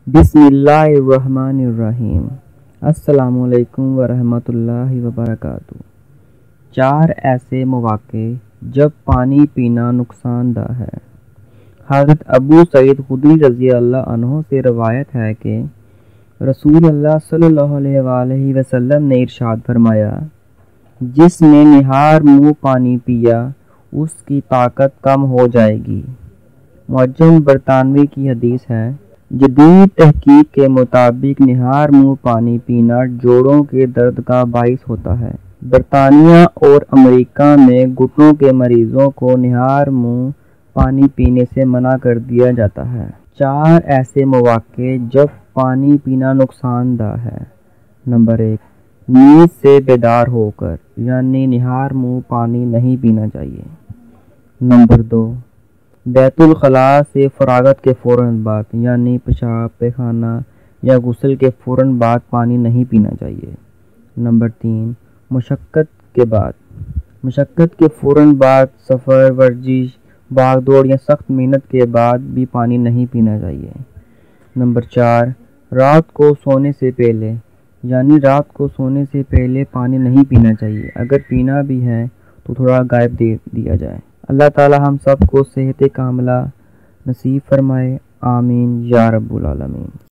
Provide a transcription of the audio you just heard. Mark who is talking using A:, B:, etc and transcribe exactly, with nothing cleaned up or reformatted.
A: बिस्मिल्लाहिर्रहमानिर्रहीम। अस्सलामु अलैकुम वरहमतुल्लाहि वबरकातुहू। चार ऐसे मौक़े जब पानी पीना नुकसानदा है। हज़रत अबू सईद खुदरी रज़ी अल्लाह अन्हु से रवायत है कि रसूल अल्लाह सल्लल्लाहु अलैहि वसल्लम ने इरशाद फरमाया, जिसने निहार मुँह पानी पिया उसकी ताकत कम हो जाएगी। मुअज्जम बरतानवी की हदीस है। जदीद तहकीक के मुताबिक निहार मुँह पानी पीना जोड़ों के दर्द का बाइस होता है। बरतानिया और अमेरिका में घुटनों के मरीजों को निहार मुँह पानी पीने से मना कर दिया जाता है। चार ऐसे मौक़े जब पानी पीना नुकसानदा है। नंबर एक, नींद से बेदार होकर, यानी निहार मुँह पानी नहीं पीना चाहिए। नंबर दो, बैतुल खला से फरागत के फ़ौरन बाद, यानी पेशाब, पैखाना या गुस्ल के फ़ौरन बाद पानी नहीं पीना चाहिए। नंबर तीन, मुशक्क़त के बाद, मुशक्क़त के फ़ौरन बाद, सफ़र, वर्जिश, भाग दौड़ या सख्त मेहनत के बाद भी पानी नहीं पीना चाहिए। नंबर चार, रात को सोने से पहले, यानी रात को सोने से पहले पानी नहीं पीना चाहिए। अगर पीना भी है तो थोड़ा गायब दे दिया जाए। अल्लाह ताला हम सब को सेहत कामिला नसीब फरमाए। आमीन या रब्बुल आलमीन।